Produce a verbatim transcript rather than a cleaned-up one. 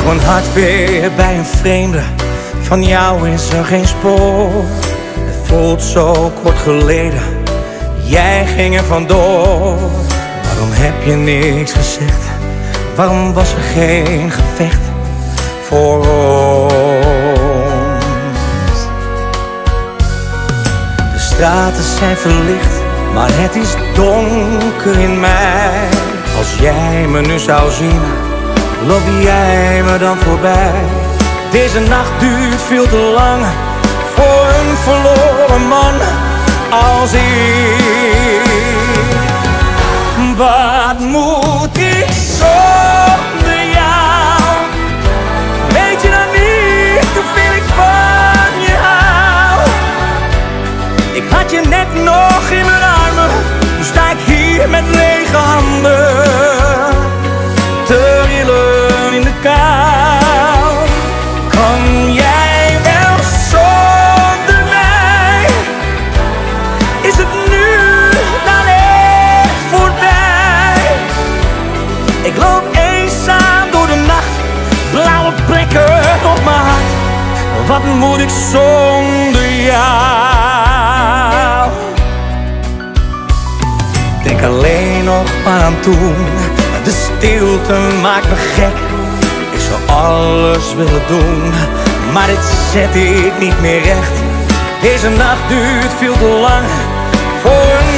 een hart weer bij een vreemde, van jou is er geen spoor. Het voelt zo kort geleden, jij ging er vandoor. Waarom heb je niks gezegd? Waarom was er geen gevecht voor ons? De straten zijn verlicht, maar het is donker in mij. Als jij me nu zou zien, loop jij me dan voorbij. Deze nacht duurt veel te lang voor een verloren man als ik. Wat moet ik zonder jou? Weet je dan niet hoeveel ik van je hou? Ik had je net nog in mijn armen, nu sta ik hier met lege handen, te rillen in de kou. Kan jij wel zonder mij? Is het nu dan echt voorbij? Ik loop eenzaam door de nacht, blauwe plekken op mijn hart. Wat moet ik zonder jou? Denk alleen nog maar aan toen. De stilte maakt me gek. Ik zou alles willen doen, maar dit zet ik niet meer recht. Deze nacht duurt veel te lang voor een